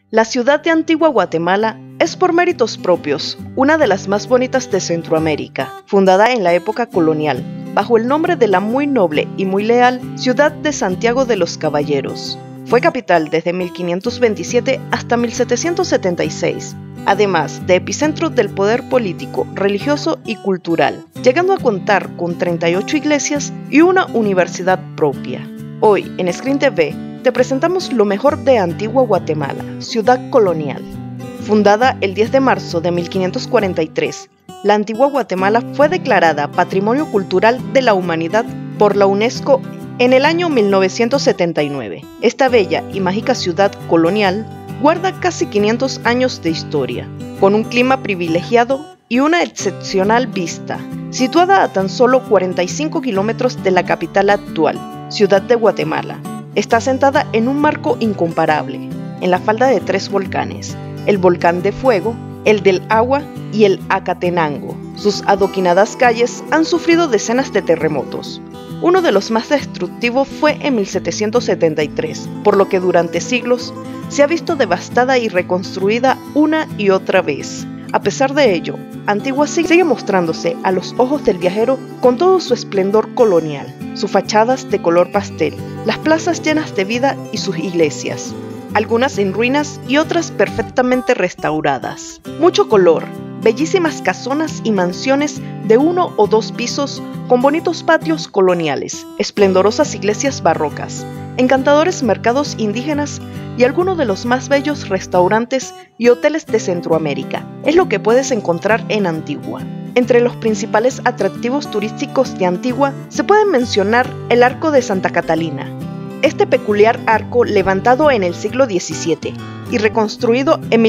La ciudad de Antigua Guatemala es por méritos propios una de las más bonitas de Centroamérica, fundada en la época colonial, bajo el nombre de la muy noble y muy leal ciudad de Santiago de los Caballeros. Fue capital desde 1527 hasta 1776, además de epicentro del poder político, religioso y cultural, llegando a contar con 38 iglesias y una universidad propia. Hoy, en Screen TV, te presentamos lo mejor de Antigua Guatemala, ciudad colonial. Fundada el 10 de marzo de 1543, la Antigua Guatemala fue declarada Patrimonio Cultural de la Humanidad por la UNESCO en el año 1979. Esta bella y mágica ciudad colonial guarda casi 500 años de historia, con un clima privilegiado y una excepcional vista, situada a tan solo 45 kilómetros de la capital actual, Ciudad de Guatemala. Está asentada en un marco incomparable, en la falda de 3 volcanes, el volcán de Fuego, el del Agua y el Acatenango. Sus adoquinadas calles han sufrido decenas de terremotos. Uno de los más destructivos fue en 1773, por lo que durante siglos se ha visto devastada y reconstruida una y otra vez. A pesar de ello, Antigua sigue mostrándose a los ojos del viajero con todo su esplendor colonial, sus fachadas de color pastel, las plazas llenas de vida y sus iglesias, algunas en ruinas y otras perfectamente restauradas. Mucho color, bellísimas casonas y mansiones de 1 o 2 pisos con bonitos patios coloniales, esplendorosas iglesias barrocas, encantadores mercados indígenas y algunos de los más bellos restaurantes y hoteles de Centroamérica. Es lo que puedes encontrar en Antigua. Entre los principales atractivos turísticos de Antigua se pueden mencionar el Arco de Santa Catalina. Este peculiar arco, levantado en el siglo XVII y reconstruido en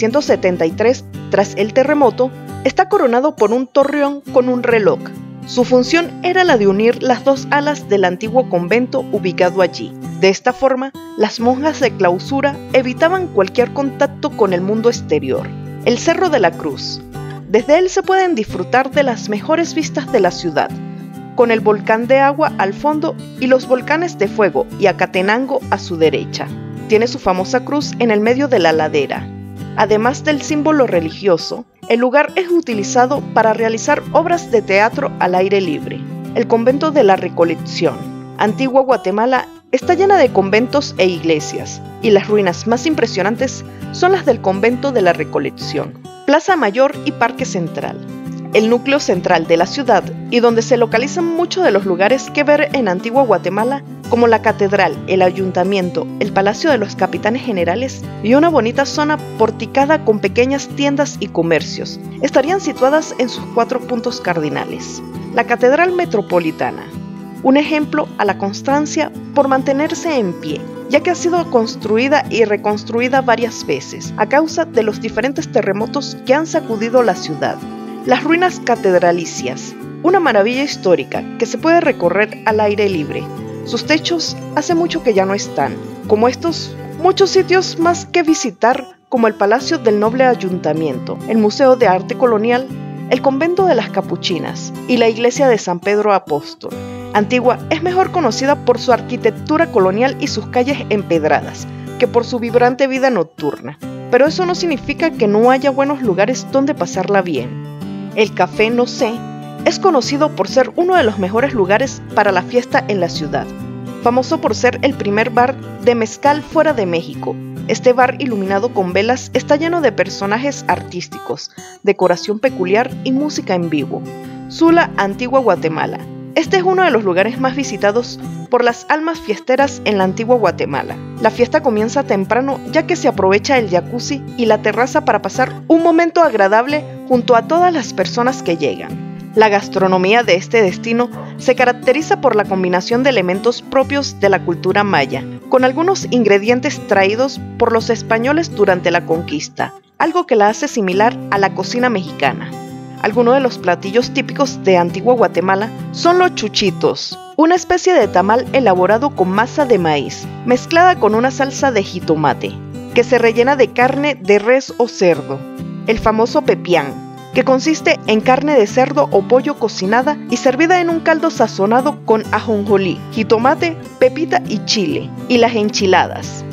1773 tras el terremoto, está coronado por un torreón con un reloj. Su función era la de unir las 2 alas del antiguo convento ubicado allí. De esta forma, las monjas de clausura evitaban cualquier contacto con el mundo exterior. El Cerro de la Cruz. Desde él se pueden disfrutar de las mejores vistas de la ciudad, con el volcán de Agua al fondo y los volcanes de Fuego y Acatenango a su derecha. Tiene su famosa cruz en el medio de la ladera. Además del símbolo religioso, el lugar es utilizado para realizar obras de teatro al aire libre. El convento de la Recolección. Antigua Guatemala está llena de conventos e iglesias, y las ruinas más impresionantes son las del convento de la Recolección. Plaza Mayor y Parque Central. El núcleo central de la ciudad y donde se localizan muchos de los lugares que ver en Antigua Guatemala, como la catedral, el ayuntamiento, el palacio de los capitanes generales y una bonita zona porticada con pequeñas tiendas y comercios, estarían situadas en sus 4 puntos cardinales. La Catedral Metropolitana, un ejemplo a la constancia por mantenerse en pie, ya que ha sido construida y reconstruida varias veces a causa de los diferentes terremotos que han sacudido la ciudad. Las ruinas catedralicias, una maravilla histórica que se puede recorrer al aire libre. Sus techos hace mucho que ya no están. Como estos, muchos sitios más que visitar, como el Palacio del Noble Ayuntamiento, el Museo de Arte Colonial, el Convento de las Capuchinas y la Iglesia de San Pedro Apóstol. Antigua es mejor conocida por su arquitectura colonial y sus calles empedradas, que por su vibrante vida nocturna. Pero eso no significa que no haya buenos lugares donde pasarla bien. El Café No Sé es conocido por ser uno de los mejores lugares para la fiesta en la ciudad, famoso por ser el primer bar de mezcal fuera de México. Este bar iluminado con velas está lleno de personajes artísticos, decoración peculiar y música en vivo. Sula, Antigua Guatemala. Este es uno de los lugares más visitados por las almas fiesteras en la Antigua Guatemala. La fiesta comienza temprano ya que se aprovecha el jacuzzi y la terraza para pasar un momento agradable junto a todas las personas que llegan. La gastronomía de este destino se caracteriza por la combinación de elementos propios de la cultura maya, con algunos ingredientes traídos por los españoles durante la conquista, algo que la hace similar a la cocina mexicana. Algunos de los platillos típicos de Antigua Guatemala son los chuchitos, una especie de tamal elaborado con masa de maíz, mezclada con una salsa de jitomate, que se rellena de carne de res o cerdo. El famoso pepián, que consiste en carne de cerdo o pollo cocinada y servida en un caldo sazonado con ajonjolí, jitomate, pepita y chile. Y las enchiladas,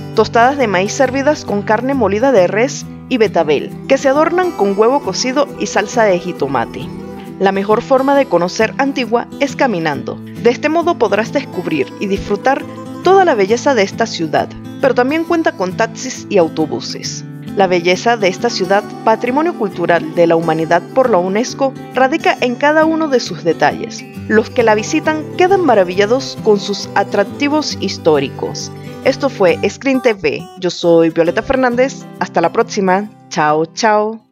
tostadas de maíz servidas con carne molida de res y betabel, que se adornan con huevo cocido y salsa de jitomate. La mejor forma de conocer Antigua es caminando. De este modo podrás descubrir y disfrutar toda la belleza de esta ciudad, pero también cuenta con taxis y autobuses. La belleza de esta ciudad, Patrimonio Cultural de la Humanidad por la UNESCO, radica en cada uno de sus detalles. Los que la visitan quedan maravillados con sus atractivos históricos. Esto fue Screen TV. Yo soy Violeta Fernández. Hasta la próxima. Chao, chao.